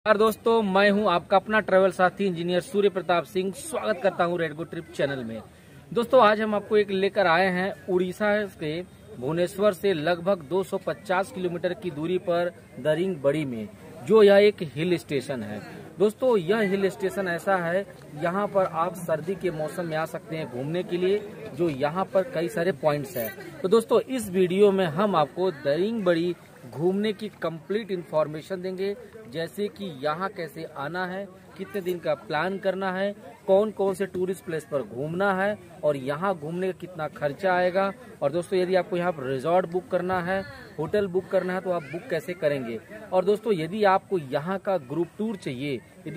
नमस्कार दोस्तों, मैं हूं आपका अपना ट्रैवल साथी इंजीनियर सूर्य प्रताप सिंह। स्वागत करता हूं रेड गो ट्रिप चैनल में। दोस्तों आज हम आपको एक लेकर आए हैं उड़ीसा के भुवनेश्वर से लगभग 250 किलोमीटर की दूरी पर दारिंगबाड़ी में, जो यह एक हिल स्टेशन है। दोस्तों यह हिल स्टेशन ऐसा है, यहाँ पर आप सर्दी के मौसम में आ सकते हैं घूमने के लिए, जो यहाँ पर कई सारे पॉइंट्स हैं। तो दोस्तों इस वीडियो में हम आपको दारिंगबाड़ी घूमने की कंप्लीट इंफॉर्मेशन देंगे, जैसे कि यहाँ कैसे आना है, कितने दिन का प्लान करना है, कौन कौन से टूरिस्ट प्लेस पर घूमना है और यहाँ घूमने का कितना खर्चा आएगा। और दोस्तों यदि आपको यहाँ पर रिजॉर्ट बुक करना है, होटल बुक करना है, तो आप बुक कैसे करेंगे। और दोस्तों यदि आपको यहाँ का ग्रुप टूर चाहिए,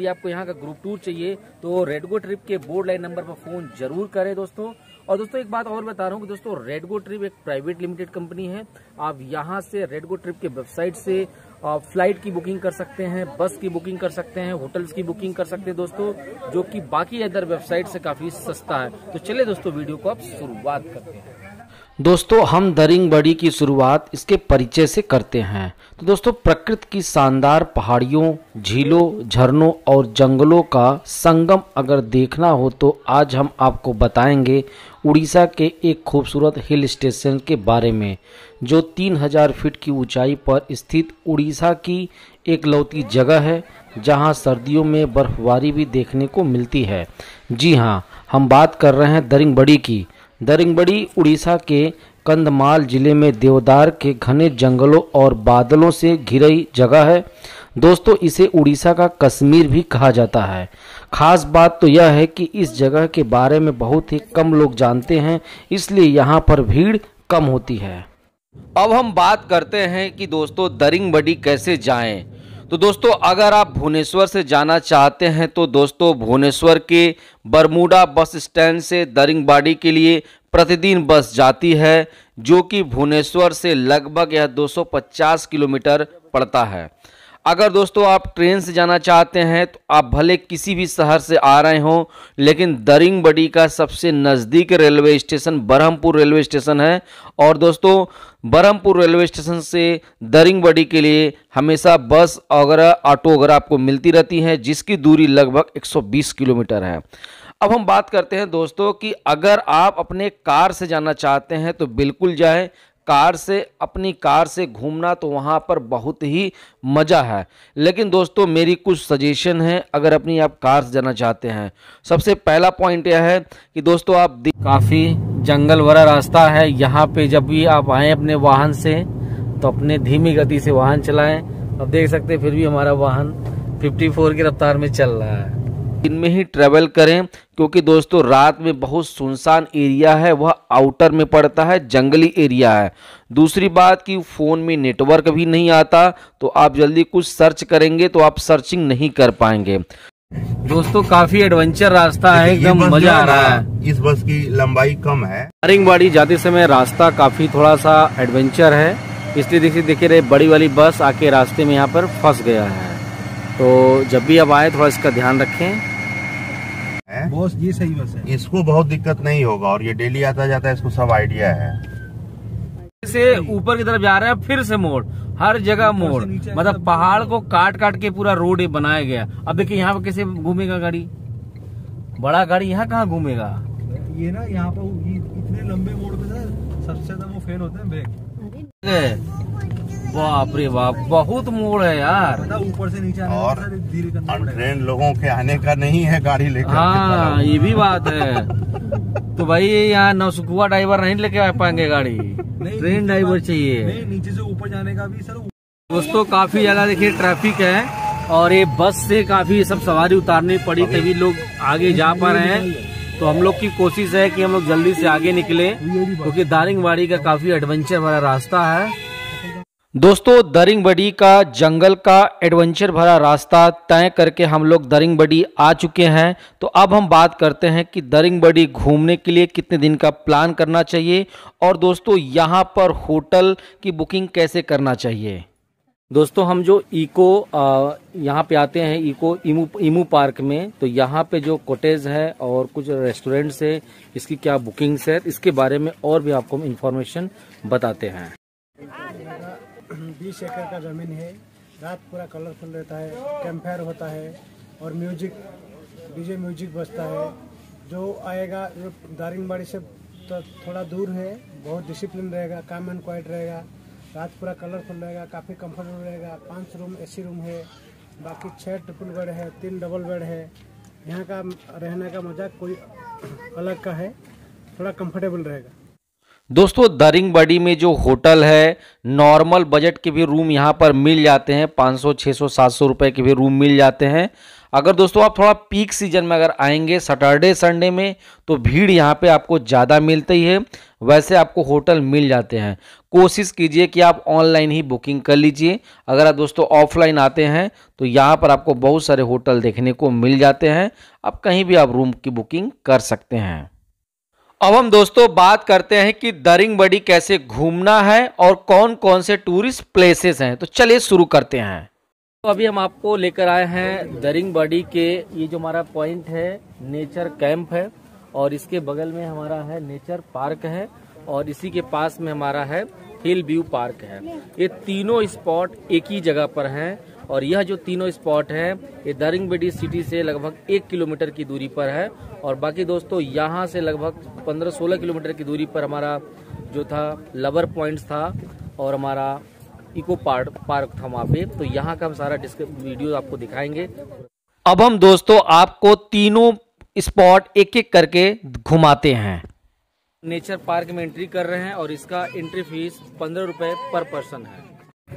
तो रेड गो ट्रिप के बोर्ड लाइन नंबर पर फोन जरूर करें दोस्तों। और दोस्तों एक बात और बता रहा हूँ कि दोस्तों रेड गो ट्रिप एक प्राइवेट लिमिटेड कंपनी है। आप यहाँ से रेड गो ट्रिप के वेबसाइट से फ्लाइट की बुकिंग कर सकते हैं, बस की बुकिंग कर सकते हैं, होटल्स की बुकिंग कर सकते हैं दोस्तों, जो कि बाकी अदर वेबसाइट से काफी सस्ता है। तो चलिए दोस्तों वीडियो को आप शुरुआत करते हैं। दोस्तों हम दारिंगबाड़ी की शुरुआत इसके परिचय से करते हैं। तो दोस्तों प्रकृति की शानदार पहाड़ियों, झीलों, झरनों और जंगलों का संगम अगर देखना हो तो आज हम आपको बताएंगे उड़ीसा के एक खूबसूरत हिल स्टेशन के बारे में, जो 3000 फीट की ऊंचाई पर स्थित उड़ीसा की एक लौती जगह है, जहां सर्दियों में बर्फबारी भी देखने को मिलती है। जी हां, हम बात कर रहे हैं दारिंगबाड़ी की। दारिंगबाड़ी उड़ीसा के कंधमाल जिले में देवदार के घने जंगलों और बादलों से घिरी जगह है। दोस्तों इसे उड़ीसा का कश्मीर भी कहा जाता है। खास बात तो यह है कि इस जगह के बारे में बहुत ही कम लोग जानते हैं, इसलिए यहाँ पर भीड़ कम होती है। अब हम बात करते हैं कि दोस्तों दारिंगबाड़ी कैसे जाएं। तो दोस्तों अगर आप भुवनेश्वर से जाना चाहते हैं तो दोस्तों भुवनेश्वर के बरमूडा बस स्टैंड से दारिंगबाड़ी के लिए प्रतिदिन बस जाती है, जो कि भुवनेश्वर से लगभग यह 250 किलोमीटर पड़ता है। अगर दोस्तों आप ट्रेन से जाना चाहते हैं तो आप भले किसी भी शहर से आ रहे हों, लेकिन दारिंगबाड़ी का सबसे नज़दीक railway station Berhampur railway station है। और दोस्तों बरहमपुर रेलवे स्टेशन से दारिंगबाड़ी के लिए हमेशा बस वगैरह ऑटो वगैरह आपको मिलती रहती हैं, जिसकी दूरी लगभग 120 किलोमीटर है। अब हम बात करते हैं दोस्तों कि अगर आप अपने कार से जाना चाहते हैं तो बिल्कुल जाएं। अपनी कार से घूमना तो वहाँ पर बहुत ही मज़ा है। लेकिन दोस्तों मेरी कुछ सजेशन है अगर अपनी आप कार से जाना चाहते हैं। सबसे पहला पॉइंट यह है कि दोस्तों काफ़ी जंगल भरा रास्ता है। यहाँ पे जब भी आप आएँ अपने वाहन से तो अपने धीमी गति से वाहन चलाएं। अब देख सकते हैं फिर भी हमारा वाहन 54 की रफ्तार में चल रहा है। इनमें ही ट्रेवल करें, क्योंकि दोस्तों रात में बहुत सुनसान एरिया है, वह आउटर में पड़ता है, जंगली एरिया है। दूसरी बात कि फ़ोन में नेटवर्क भी नहीं आता, तो आप जल्दी कुछ सर्च करेंगे तो आप सर्चिंग नहीं कर पाएंगे। दोस्तों काफी एडवेंचर रास्ता है, एकदम मजा आ रहा है। इस बस की लंबाई कम है। दारिंगबाड़ी जाते समय रास्ता काफी थोड़ा सा एडवेंचर है, इसलिए देखिए रहे बड़ी वाली बस आके रास्ते में यहाँ पर फंस गया है। तो जब भी आप आए थोड़ा इसका ध्यान रखें। बॉस ये सही बस है, इसको बहुत दिक्कत नहीं होगा और ये डेली आता जाता है, इसको सब आइडिया है। से ऊपर की तरफ जा रहा है, फिर से मोड़, हर जगह मोड़, मतलब पहाड़ को काट काट के पूरा रोड बनाया गया। अब देखिए यहाँ पे कैसे घूमेगा गाड़ी, बड़ा गाड़ी यहाँ कहाँ घूमेगा। ये ना यहाँ पर इतने लंबे मोड़ पे सबसे ज्यादा वो फेल होते हैं ब्रेक। बाप रे बाप, बहुत मोड़ है यार। ऊपर से नीचे आने और अनट्रेन लोगों के आने का नहीं है गाड़ी लेकर। हाँ ये भी बात है। तो भाई यहाँ नौसुखुआ ड्राइवर नहीं लेके आ पाएंगे गाड़ी, ट्रेन ड्राइवर चाहिए। नीचे से ऊपर जाने का भी सर। दोस्तों काफी जगह देखिए ट्रैफिक है, और ये बस से काफी सब सवारी उतारनी पड़ी, तभी लोग आगे जा पा रहे हैं। तो हम लोग की कोशिश है कि हम लोग जल्दी से आगे निकले, क्योंकि दारिंगबाड़ी का काफी एडवेंचर भरा रास्ता है। दोस्तों दारिंगबाड़ी का जंगल का एडवेंचर भरा रास्ता तय करके हम लोग दारिंगबाड़ी आ चुके हैं। तो अब हम बात करते हैं कि दारिंगबाड़ी घूमने के लिए कितने दिन का प्लान करना चाहिए, और दोस्तों यहाँ पर होटल की बुकिंग कैसे करना चाहिए। दोस्तों हम जो यहाँ पे आते हैं इमू पार्क में, तो यहाँ पे जो कॉटेज है और कुछ रेस्टोरेंट्स है, इसकी क्या बुकिंग्स है, इसके बारे में और भी आपको इन्फॉर्मेशन बताते हैं। 20 एकड़ का जमीन है, रात पूरा कलरफुल रहता है, कैंप फायर होता है और म्यूजिक डीजे म्यूजिक बजता है। जो आएगा जो दारिंगबाड़ी से तो थोड़ा दूर है, बहुत डिसिप्लिन रहेगा, काम एंड क्वाइट रहेगा, रात पूरा कलरफुल रहेगा, काफ़ी कंफर्टेबल रहेगा। 5 रूम एसी रूम है, बाकी 6 ट्रिपल बेड है, 3 डबल बेड है। यहाँ का रहने का मजा कोई अलग का है, थोड़ा कंफर्टेबल रहेगा। दोस्तों दारिंगबाड़ी में जो होटल है, नॉर्मल बजट के भी रूम यहाँ पर मिल जाते हैं, 500, 600, 700 रुपए के भी रूम मिल जाते हैं। अगर दोस्तों आप थोड़ा पीक सीजन में अगर आएंगे सैटरडे संडे में तो भीड़ यहाँ पे आपको ज़्यादा मिलती है, वैसे आपको होटल मिल जाते हैं। कोशिश कीजिए कि आप ऑनलाइन ही बुकिंग कर लीजिए। अगर आप दोस्तों ऑफलाइन आते हैं तो यहाँ पर आपको बहुत सारे होटल देखने को मिल जाते हैं, आप कहीं भी आप रूम की बुकिंग कर सकते हैं। अब हम दोस्तों बात करते हैं कि दारिंगबाड़ी कैसे घूमना है और कौन कौन से टूरिस्ट प्लेसेस हैं, तो चलिए शुरू करते हैं। तो अभी हम आपको लेकर आए हैं दारिंगबाड़ी के, ये जो हमारा पॉइंट है नेचर कैंप है और इसके बगल में हमारा है नेचर पार्क है और इसी के पास में हमारा है हिल व्यू पार्क है। ये तीनों स्पॉट एक ही जगह पर हैं और यह जो तीनों स्पॉट है ये दारिंगबाड़ी सिटी से लगभग 1 किलोमीटर की दूरी पर है और बाकी दोस्तों यहाँ से लगभग 15-16 किलोमीटर की दूरी पर हमारा जो था लवर पॉइंट्स था और हमारा इको पार्क था वहाँ पे। तो यहाँ का हम सारा वीडियो आपको दिखाएंगे। अब हम दोस्तों आपको तीनों स्पॉट एक एक करके घुमाते हैं। नेचर पार्क में एंट्री कर रहे हैं और इसका एंट्री फीस 15 रुपए पर पर्सन है।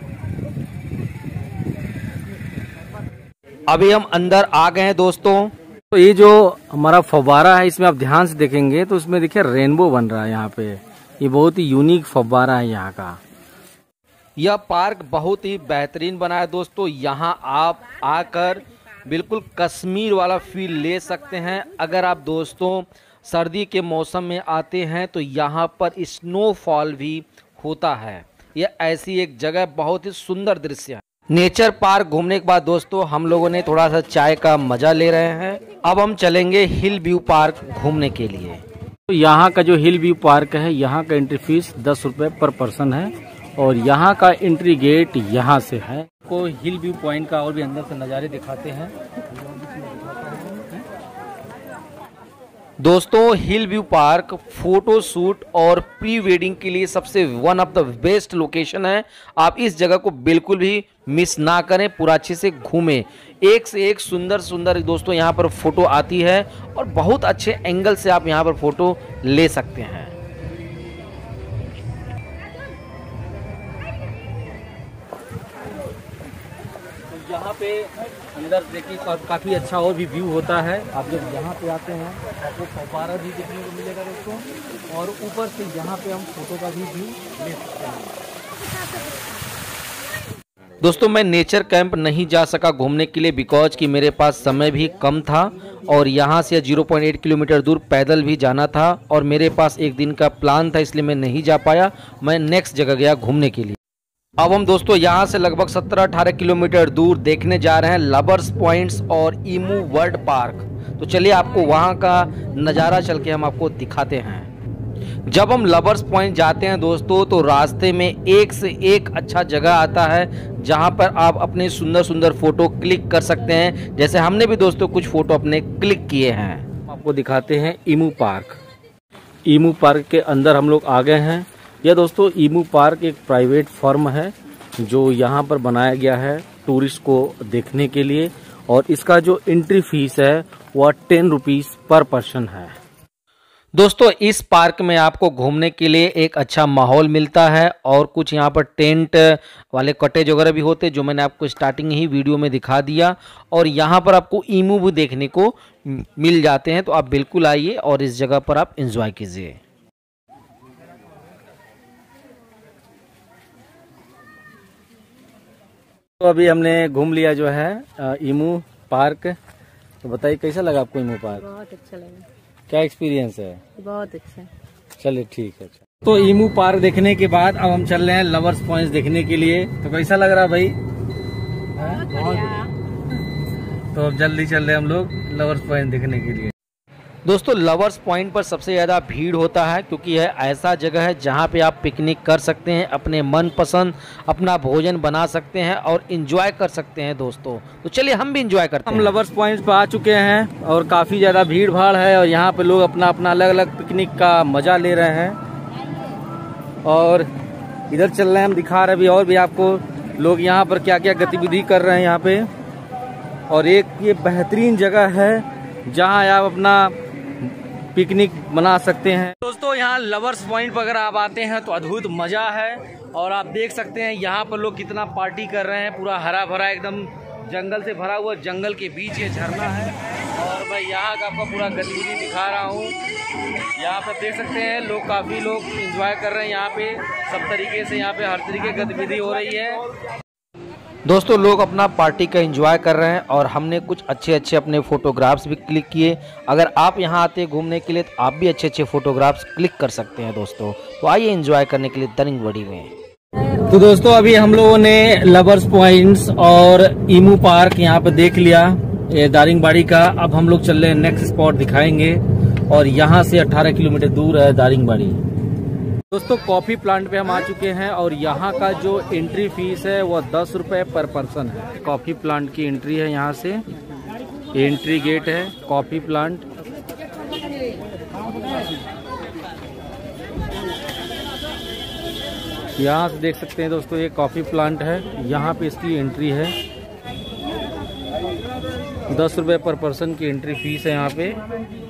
अभी हम अंदर आ गए हैं दोस्तों। तो ये जो हमारा फव्वारा है इसमें आप ध्यान से देखेंगे तो इसमें देखिए रेनबो बन रहा है यहाँ पे। ये बहुत ही यूनिक फव्वारा है यहाँ का। यह पार्क बहुत ही बेहतरीन बना है दोस्तों। यहाँ आप आकर बिल्कुल कश्मीर वाला फील ले सकते हैं। अगर आप दोस्तों सर्दी के मौसम में आते हैं तो यहाँ पर स्नोफॉल भी होता है। यह ऐसी एक जगह बहुत ही सुंदर दृश्य है। नेचर पार्क घूमने के बाद दोस्तों हम लोगों ने थोड़ा सा चाय का मजा ले रहे हैं। अब हम चलेंगे हिल व्यू पार्क घूमने के लिए। तो यहाँ का जो हिल व्यू पार्क है यहाँ का एंट्री फीस 10 रुपए पर पर्सन है और यहाँ का एंट्री गेट यहाँ से है। को हिल व्यू पॉइंट का और भी अंदर से नज़ारे दिखाते हैं। दोस्तों hill view park photo shoot और प्री वेडिंग के लिए सबसे one of the best location है। आप इस जगह को बिल्कुल भी मिस ना करें, पूरा अच्छे से घूमें। एक से एक सुंदर सुंदर दोस्तों यहाँ पर फोटो आती है और बहुत अच्छे एंगल से आप यहाँ पर फोटो ले सकते हैं। यहाँ पे अंदर देखिए काफ़ी अच्छा और भी व्यू होता है। आप जब यहाँ पे आते हैं आपको फव्वारा भी देखने को मिलेगा दोस्तों और ऊपर से यहाँ पे हम फोटो का भी व्यू ले सकते हैं। दोस्तों मैं नेचर कैंप नहीं जा सका घूमने के लिए बिकॉज कि मेरे पास समय भी कम था और यहाँ से 0.8 किलोमीटर दूर पैदल भी जाना था और मेरे पास एक दिन का प्लान था, इसलिए मैं नहीं जा पाया। मैं नेक्स्ट जगह गया घूमने के लिए। अब हम दोस्तों यहाँ से लगभग 17-18 किलोमीटर दूर देखने जा रहे हैं लवर्स पॉइंट्स और ईमू वर्ल्ड पार्क। तो चलिए आपको वहाँ का नज़ारा चल के हम आपको दिखाते हैं। जब हम लवर्स पॉइंट जाते हैं दोस्तों तो रास्ते में एक से एक अच्छा जगह आता है जहाँ पर आप अपने सुंदर सुंदर फोटो क्लिक कर सकते हैं। जैसे हमने भी दोस्तों कुछ फोटो अपने क्लिक किए हैं। आपको दिखाते हैं ईमू पार्क। ईमू पार्क के अंदर हम लोग आ गए हैं। यह दोस्तों ईमू पार्क एक प्राइवेट फर्म है जो यहाँ पर बनाया गया है टूरिस्ट को देखने के लिए और इसका जो एंट्री फीस है वह 10 रुपीज़ पर पर्सन है। दोस्तों इस पार्क में आपको घूमने के लिए एक अच्छा माहौल मिलता है और कुछ यहाँ पर टेंट वाले कॉटेज वगैरह भी होते हैं जो मैंने आपको स्टार्टिंग ही वीडियो में दिखा दिया और यहाँ पर आपको ईमू भी देखने को मिल जाते हैं। तो आप बिल्कुल आइए और इस जगह पर आप एंजॉय कीजिए। तो अभी हमने घूम लिया जो है ईमू पार्क। तो बताइए कैसा लगा आपको ईमू पार्क? बहुत अच्छा लगा। क्या एक्सपीरियंस है? बहुत अच्छा। चलिए ठीक है। तो ईमू पार्क देखने के बाद अब हम चल रहे हैं लवर्स पॉइंट देखने के लिए। तो कैसा लग रहा भाई? तो अब जल्दी चल रहे हैं हम लोग लवर्स पॉइंट देखने के लिए। दोस्तों लवर्स पॉइंट पर सबसे ज़्यादा भीड़ होता है क्योंकि यह ऐसा जगह है जहां पे आप पिकनिक कर सकते हैं, अपने मनपसंद अपना भोजन बना सकते हैं और एंजॉय कर सकते हैं दोस्तों। तो चलिए हम भी एंजॉय करते हैं। हम लवर्स पॉइंट पर आ चुके हैं और काफ़ी ज़्यादा भीड़ भाड़ है और यहाँ पे लोग अपना अपना अलग अलग पिकनिक का मज़ा ले रहे हैं। और इधर चल रहे हैं, हम दिखा रहे हैं और भी आपको लोग यहाँ पर क्या क्या गतिविधि कर रहे हैं यहाँ पे। और एक ये बेहतरीन जगह है जहाँ आप अपना पिकनिक बना सकते हैं। दोस्तों यहाँ लवर्स पॉइंट पर अगर आप आते हैं तो अद्भुत मज़ा है। और आप देख सकते हैं यहाँ पर लोग कितना पार्टी कर रहे हैं, पूरा हरा भरा एकदम जंगल से भरा हुआ, जंगल के बीच ये झरना है। और मैं यहाँ का आपको पूरा गतिविधि दिखा रहा हूँ। यहाँ पे देख सकते हैं लोग, काफ़ी लोग एंजॉय कर रहे हैं यहाँ पे, सब तरीके से यहाँ पे हर तरीके की गतिविधि हो रही है। दोस्तों लोग अपना पार्टी का एंजॉय कर रहे हैं और हमने कुछ अच्छे अच्छे अपने फोटोग्राफ्स भी क्लिक किए। अगर आप यहाँ आते हैं घूमने के लिए तो आप भी अच्छे अच्छे फोटोग्राफ्स क्लिक कर सकते हैं दोस्तों। तो आइए एंजॉय करने के लिए दारिंगबाड़ी में। तो दोस्तों अभी हम लोगों ने लवर्स पॉइंट्स और ईमू पार्क यहाँ पे देख लिया ये दारिंगबाड़ी का। अब हम लोग चल रहे हैं, नेक्स्ट स्पॉट दिखाएंगे और यहाँ से 18 किलोमीटर दूर है दारिंगबाड़ी। दोस्तों कॉफ़ी प्लांट पे हम आ चुके हैं और यहाँ का जो एंट्री फीस है वो 10 रुपये पर पर्सन है। कॉफ़ी प्लांट की एंट्री है, यहाँ से एंट्री गेट है कॉफ़ी प्लांट। यहाँ से देख सकते हैं दोस्तों ये कॉफ़ी प्लांट है, यहाँ पे इसकी एंट्री है। 10 रुपये पर पर्सन की एंट्री फीस है यहाँ पे।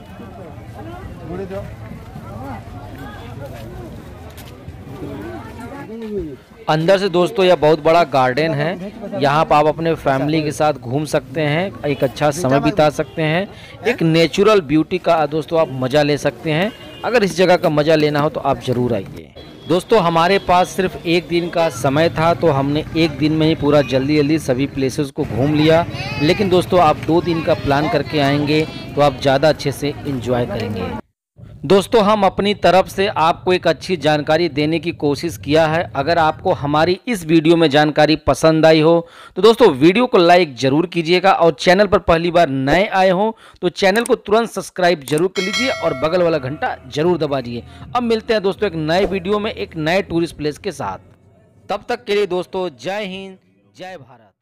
अंदर से दोस्तों यह बहुत बड़ा गार्डन है, यहाँ पर आप अपने फैमिली के साथ घूम सकते हैं, एक अच्छा समय बिता सकते हैं, एक नेचुरल ब्यूटी का दोस्तों आप मज़ा ले सकते हैं। अगर इस जगह का मज़ा लेना हो तो आप ज़रूर आइए। दोस्तों हमारे पास सिर्फ एक दिन का समय था तो हमने एक दिन में ही पूरा जल्दी सभी प्लेसेस को घूम लिया। लेकिन दोस्तों आप 2 दिन का प्लान करके आएंगे तो आप ज़्यादा अच्छे से एंजॉय करेंगे। दोस्तों हम अपनी तरफ से आपको एक अच्छी जानकारी देने की कोशिश किया है। अगर आपको हमारी इस वीडियो में जानकारी पसंद आई हो तो दोस्तों वीडियो को लाइक जरूर कीजिएगा और चैनल पर पहली बार नए आए हो तो चैनल को तुरंत सब्सक्राइब जरूर कर लीजिए और बगल वाला घंटा जरूर दबा दीजिए। अब मिलते हैं दोस्तों एक नए वीडियो में एक नए टूरिस्ट प्लेस के साथ। तब तक के लिए दोस्तों जय हिंद, जय भारत।